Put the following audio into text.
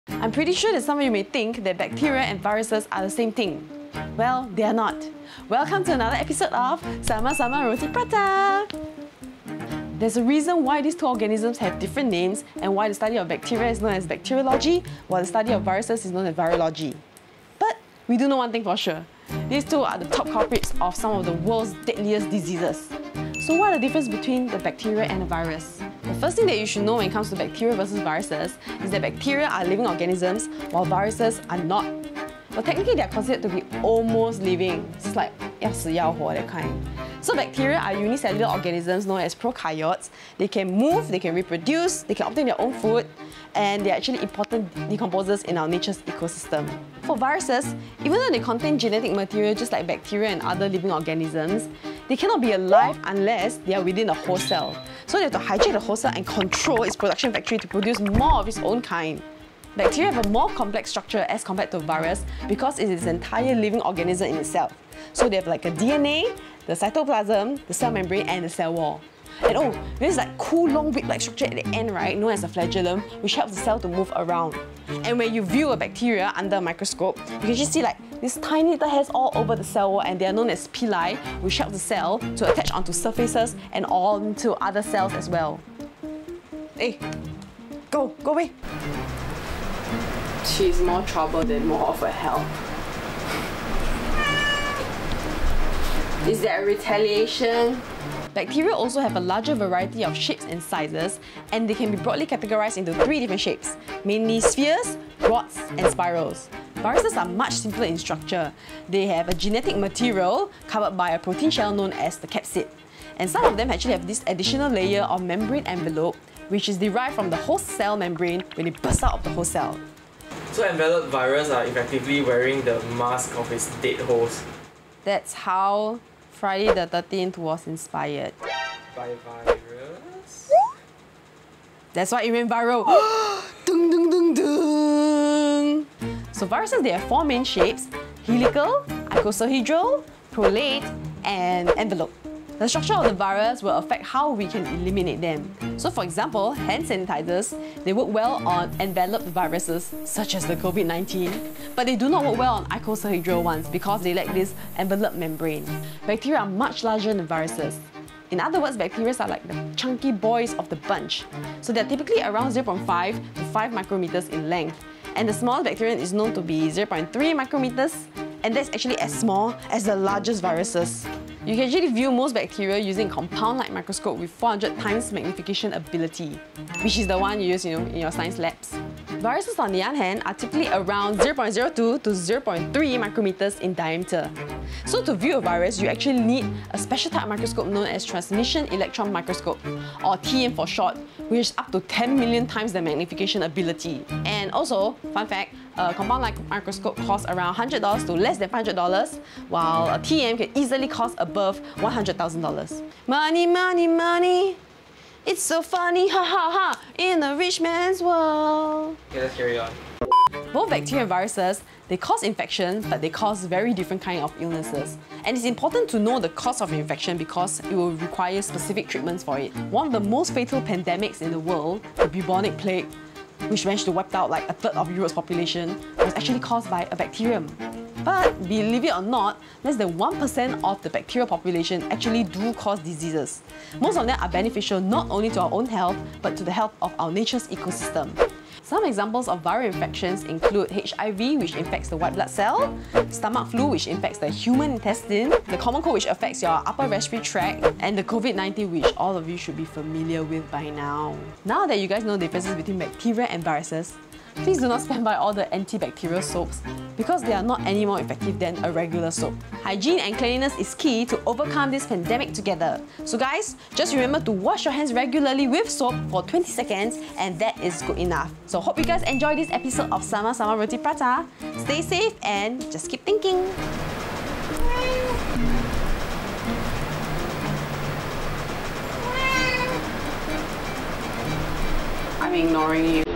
I'm pretty sure that some of you may think that bacteria and viruses are the same thing. Well, they are not. Welcome to another episode of Sama-Sama Roti Prata! There's a reason why these two organisms have different names and why the study of bacteria is known as bacteriology, while the study of viruses is known as virology. But we do know one thing for sure. These two are the top culprits of some of the world's deadliest diseases. So what are the difference between the bacteria and the virus? The first thing that you should know when it comes to bacteria versus viruses is that bacteria are living organisms while viruses are not. But technically they are considered to be almost living. It's like 要死要活 that kind. So bacteria are unicellular organisms known as prokaryotes. They can move, they can reproduce, they can obtain their own food, and they're actually important decomposers in our nature's ecosystem. For viruses, even though they contain genetic material just like bacteria and other living organisms, they cannot be alive unless they are within a host cell. So they have to hijack the host cell and control its production factory to produce more of its own kind. Bacteria have a more complex structure as compared to a virus because it is an entire living organism in itself. So they have like a DNA, the cytoplasm, the cell membrane, and the cell wall. And oh, there's like cool long whip-like structure at the end, right, known as a flagellum, which helps the cell to move around. And when you view a bacteria under a microscope, you can just see like these tiny little hairs all over the cell wall, and they are known as pili, which help the cell to attach onto surfaces and onto other cells as well. Hey, go away. She's more trouble than more of a help. Is that a retaliation? Bacteria also have a larger variety of shapes and sizes, and they can be broadly categorized into 3 different shapes, mainly spheres, rods, and spirals. Viruses are much simpler in structure. They have a genetic material covered by a protein shell known as the capsid. And some of them actually have this additional layer of membrane envelope, which is derived from the host cell membrane when it bursts out of the host cell. So enveloped virus are effectively wearing the mask of its dead host. That's how Friday the 13th was inspired. By virus? That's why it went viral. Dung, dung, dung, dung. So viruses, they have 4 main shapes: helical, icosahedral, prolate, and envelope. The structure of the virus will affect how we can eliminate them. So for example, hand sanitizers, they work well on enveloped viruses such as the COVID19, but they do not work well on icosahedral ones because they lack this envelope membrane. Bacteria are much larger than viruses. In other words, bacteria are like the chunky boys of the bunch. So they're typically around 0.5 to 5 micrometers in length. And the smallest bacterium is known to be 0.3 micrometers, and that's actually as small as the largest viruses. You can actually view most bacteria using a compound light microscope with 400 times magnification ability, which is the one you use in your science labs. Viruses, on the other hand, are typically around 0.02 to 0.3 micrometers in diameter. So to view a virus, you actually need a special type of microscope known as transmission electron microscope, or TEM for short, which is up to 10 million times the magnification ability. And also, fun fact, a compound light microscope costs around $100 to less than $500, while a TEM can easily cost above $100,000. Money, money, money. It's so funny, ha ha ha, in a rich man's world. Okay, let's carry on. Both bacteria and viruses, they cause infections, but they cause very different kinds of illnesses. And it's important to know the cause of infection because it will require specific treatments for it. One of the most fatal pandemics in the world, the bubonic plague, which managed to wipe out like a third of Europe's population, was actually caused by a bacterium. But believe it or not, less than 1% of the bacterial population actually do cause diseases. Most of them are beneficial not only to our own health, but to the health of our nature's ecosystem. Some examples of viral infections include HIV, which infects the white blood cell, stomach flu, which infects the human intestine, the common cold, which affects your upper respiratory tract, and the COVID-19, which all of you should be familiar with by now. Now that you guys know the differences between bacteria and viruses, please do not spam by all the antibacterial soaps because they are not any more effective than a regular soap. Hygiene and cleanliness is key to overcome this pandemic together. So guys, just remember to wash your hands regularly with soap for 20 seconds and that is good enough. So hope you guys enjoyed this episode of Sama-Sama Roti Prata. Stay safe and just keep thinking. I'm ignoring you.